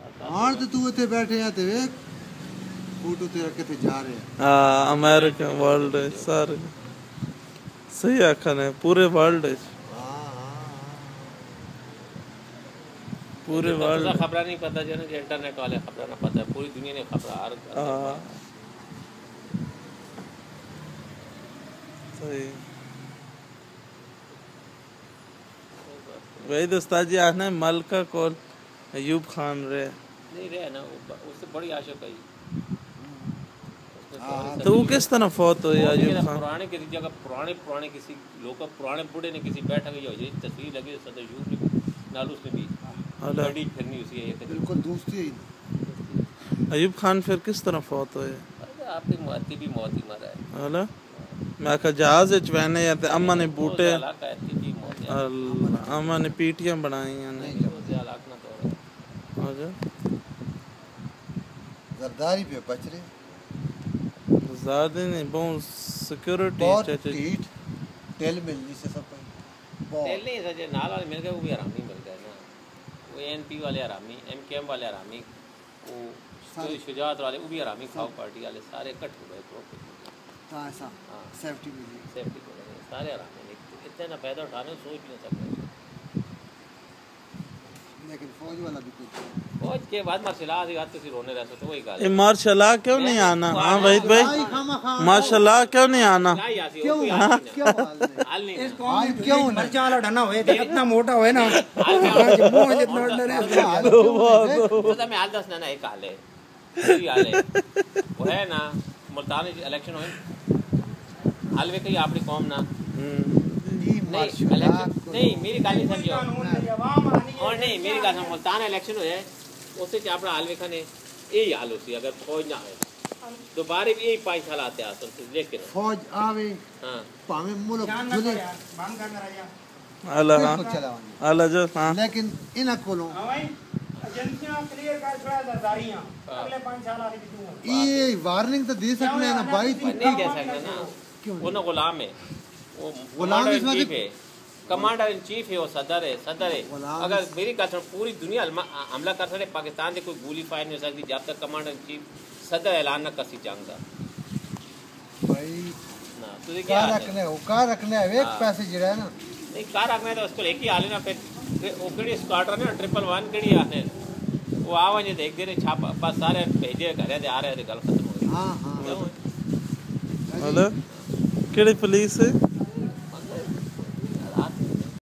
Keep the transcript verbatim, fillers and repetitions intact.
हाँ तो तू इतने बैठे हैं तेरे फोटो तेरा कितने जा रहे हैं हाँ अमेरिका वर्ल्ड है सारे सही आखन है पूरे वर्ल्ड है पूरे वर्ल्ड खबर नहीं पता जो ना इंटरनेट वाले खबर ना पता है पूरी दुनिया ने खबर हर सही वही दोस्ता जी आना मलका कौन अयूब खान रहे नहीं रहे ना उससे बड़ी आशा कही तो वो किस तरह फौत हुई अयूब खान पुराने किसी जगह पुराने पुराने किसी लोग पुराने बूढ़े ने किसी बैठा गई ये तस्वीर लगी सदर यूब ने नालूस में भी बड़ी फिरनी उसी है बिल्कुल दोस्ती है अयूब खान फिर किस तरह फौत हुए आपकी मौती भी मौत ही मरा है हेलो मैं कहा जहाज विच बहने या ते अम्मा ने बूटे अम्मा ने पीटियां बनाई ने आजा जरदारी पे बच रहे ज़्यादा नहीं बहुत सिक्योरिटी बहुत टीट तेल मिलनी से सब तेल नहीं सजे नाल वाले मिल गए वो भी हरामी मिल गए ना वो एनपी वाले हरामी एमकेएम वाले हरामी वो शुजात वाले वो भी हरामी खाओ पार्टी वाले सारे इकट्ठे हो गए हाँ ऐसा सेफ्टी मिली सेफ्टी को लगे सारे हरामी इतने ना पैदा उठाने सोच नहीं सकते लेकिन फौज वाला भी कुछ फौज के बाद माशाल्लाह आधी रात किसी रोने रहते तो वही गाल ए माशाल्लाह क्यों नहीं आना हां वहीद भाई माशाल्लाह क्यों नहीं आना क्यों क्यों हाल नहीं इस कौन क्यों मरचा वाला डना होए तो इतना मोटा होए ना मुंह जितना डरे तो मैं हाल दस ना एक हाल है ये हाल है वो है ना मुल्तान इलेक्शन हुए हाल में कहीं अपनी कौम ना नहीं नहीं मेरी गाल नहीं समझो और नहीं मेरी गाल समझो मुल्तान इलेक्शन हुए उससे क्या अपना हाल वेखा ने यही हाल होती अगर फौज ना आए दोबारा भी यही पाँच साल आते आसन से लेकिन फौज आवे हाँ पावे मुल्क जुले बंद कर रहा अल्लाह हां अल्लाह जो हां लेकिन इना कोलो हां भाई एजेंसियां क्लियर कर छोड़ा सरदारियां अगले पाँच साल आगे दूंगा ये वार्निंग तो दे सकते हैं ना भाई तू नहीं कह सकते ना वो ना गुलाम है वो गुलाम इस वक्त कमांडर इन चीफ है वो सदर है सदर है अगर मेरी कसम पूरी दुनिया हमला कर सकते पाकिस्तान से कोई गोली फायर नहीं हो सकती जब तक कमांडर इन चीफ सदर ऐलान न कर सी जंग का भाई ना तो क्या रखने हो क्या रखने है एक पैसे जड़ा है ना नहीं कार रखना है तो उसको लेके आ लेना फिर वो कड़ी स्क्वाड्रन है ट्रिपल वन कड़ी आने वो आवाज देख दे रहे छापा बस सारे भेजे घर आ रहे थे गल खत्म हो गई हां हां हेलो केड़ी पुलिस है